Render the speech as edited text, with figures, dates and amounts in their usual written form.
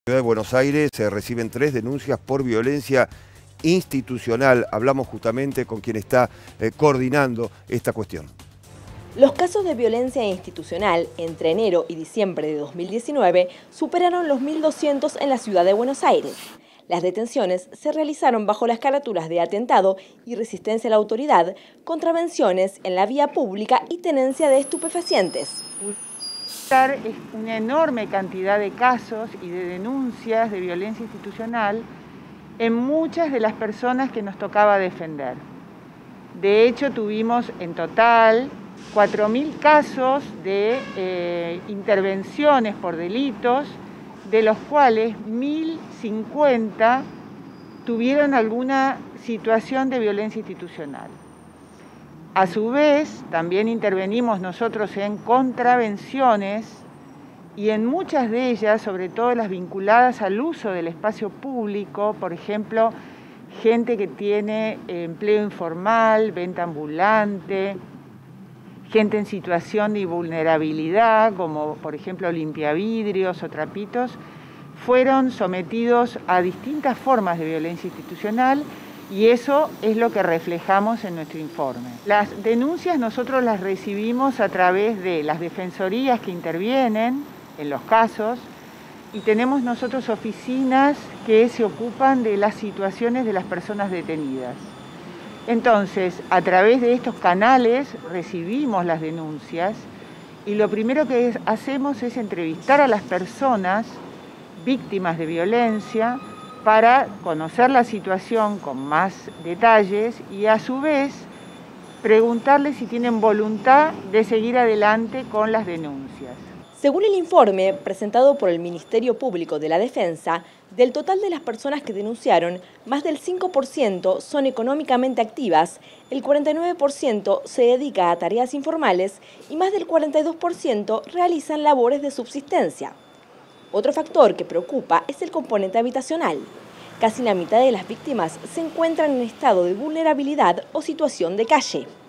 Ciudad de Buenos Aires se reciben 3 denuncias por violencia institucional. Hablamos justamente con quien está coordinando esta cuestión. Los casos de violencia institucional entre enero y diciembre de 2019 superaron los 1.200 en la ciudad de Buenos Aires. Las detenciones se realizaron bajo las carátulas de atentado y resistencia a la autoridad, contravenciones en la vía pública y tenencia de estupefacientes. Es una enorme cantidad de casos y de denuncias de violencia institucional en muchas de las personas que nos tocaba defender. De hecho, tuvimos en total 4.000 casos de intervenciones por delitos, de los cuales 1.050 tuvieron alguna situación de violencia institucional. A su vez, también intervenimos nosotros en contravenciones y en muchas de ellas, sobre todo las vinculadas al uso del espacio público, por ejemplo, gente que tiene empleo informal, venta ambulante, gente en situación de vulnerabilidad, como por ejemplo limpiavidrios o trapitos, fueron sometidos a distintas formas de violencia institucional. Y eso es lo que reflejamos en nuestro informe. Las denuncias nosotros las recibimos a través de las defensorías que intervienen en los casos y tenemos nosotros oficinas que se ocupan de las situaciones de las personas detenidas. Entonces, a través de estos canales recibimos las denuncias y lo primero que hacemos es entrevistar a las personas víctimas de violencia para conocer la situación con más detalles y a su vez preguntarles si tienen voluntad de seguir adelante con las denuncias. Según el informe presentado por el Ministerio Público de la Defensa, del total de las personas que denunciaron, más del 5% son económicamente activas, el 49% se dedica a tareas informales y más del 42% realizan labores de subsistencia. Otro factor que preocupa es el componente habitacional. Casi la mitad de las víctimas se encuentran en estado de vulnerabilidad o situación de calle.